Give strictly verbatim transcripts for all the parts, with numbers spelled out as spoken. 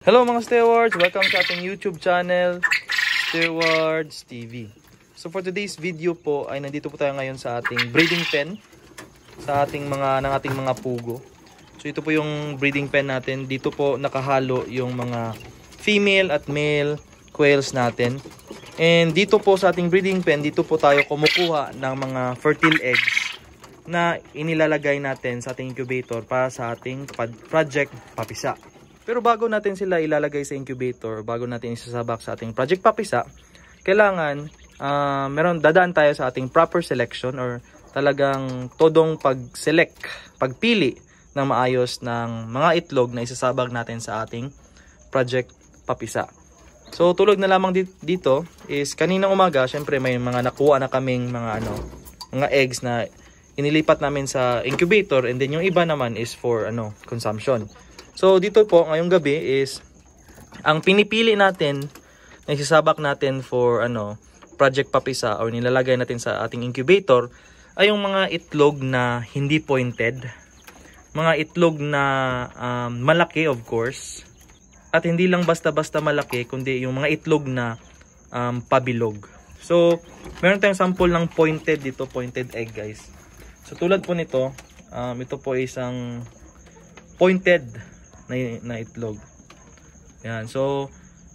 Hello mga stewards! Welcome sa ating YouTube channel, Stewards T V. So for today's video po ay nandito po tayo ngayon sa ating breeding pen sa ating mga ng ating mga pugo. So ito po yung breeding pen natin. Dito po nakahalo yung mga female at male quails natin. And dito po sa ating breeding pen, dito po tayo kumukuha ng mga fertile eggs na inilalagay natin sa ating incubator para sa ating project papisa. Pero bago natin sila ilalagay sa incubator, bago natin isasabak sa ating project papisa, kailangan uh, meron dadaan tayo sa ating proper selection or talagang todong pag-select, pagpili ng maayos ng mga itlog na isasabak natin sa ating project papisa. So tulog na lamang dito is kaninang umaga, syempre may mga nakuha na kaming mga ano, mga eggs na inilipat namin sa incubator, and then yung iba naman is for ano, consumption. So dito po ngayong gabi is ang pinipili natin na isasabak natin for ano, project papisa or nilalagay natin sa ating incubator ay yung mga itlog na hindi pointed, mga itlog na um, malaki of course, at hindi lang basta-basta malaki kundi yung mga itlog na um, pabilog. So meron tayong sample ng pointed dito, pointed egg guys. So tulad po nito, um, ito po isang pointed na, na itlog. Yan. So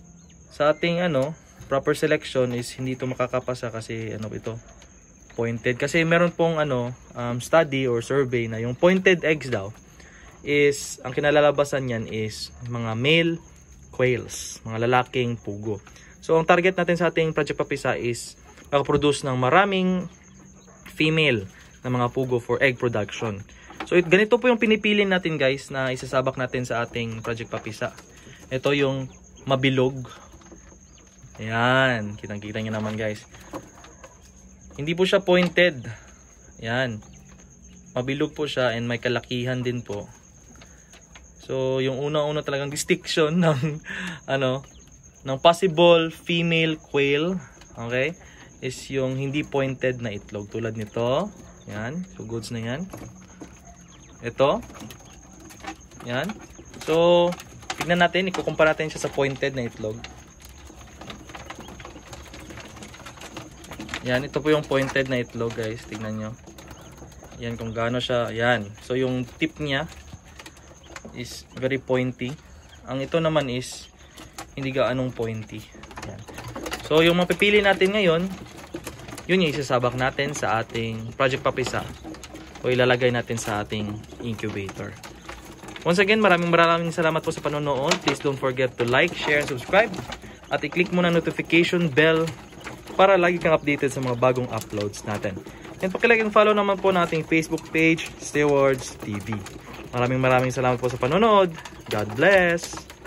sa ating ano, proper selection is hindi ito makakapasa kasi ano ito, pointed. Kasi meron pong ano, um, study or survey na yung pointed eggs daw is, ang kinalalabasan niyan is mga male quails, mga lalaking pugo. So ang target natin sa ating project papisa is makaproduce ng maraming female na mga pugo for egg production. So it, ganito po yung pinipili natin guys na isasabak natin sa ating project papisa. Ito yung mabilog. Ayan, kitang-kita nyo naman guys. Hindi po siya pointed. Ayan, mabilog po siya and may kalakihan din po. So yung una-una talagang distinction ng ano, ng possible female quail, okay, is yung hindi pointed na itlog tulad nito. Yan, so goods na yan. Ito. Yan. So tignan natin, ikukumpara natin siya sa pointed na itlog. Yan, ito po yung pointed na itlog guys, tignan nyo. Yan kung gaano siya. Yan. So yung tip niya is very pointy. Ang ito naman is hindi gaanong pointy. Yan. So yung mapipili natin ngayon, yun yung isasabak natin sa ating project papisa o ilalagay natin sa ating incubator. Once again, maraming maraming salamat po sa panonood. Please don't forget to like, share, and subscribe. At i-click mo na notification bell para lagi kang updated sa mga bagong uploads natin. And pakilike and follow naman po nating Facebook page, Stewards T V. Maraming maraming salamat po sa panonood. God bless!